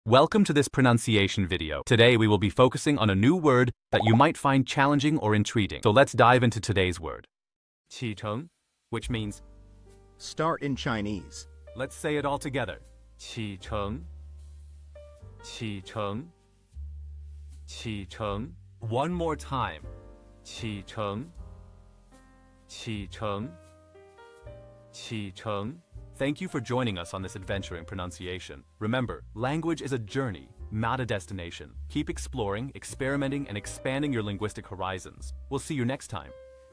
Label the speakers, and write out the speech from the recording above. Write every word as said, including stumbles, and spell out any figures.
Speaker 1: Welcome to this pronunciation video. Today we will be focusing on a new word that you might find challenging or intriguing. So let's dive into today's word. chéng, which means
Speaker 2: Start in Chinese.
Speaker 1: let's say it all together. chéng, chéng, chéng. One more time. chéng, chéng, chéng. Thank you for joining us on this adventure in pronunciation. Remember, language is a journey, not a destination. Keep exploring, experimenting, and expanding your linguistic horizons. We'll see you next time.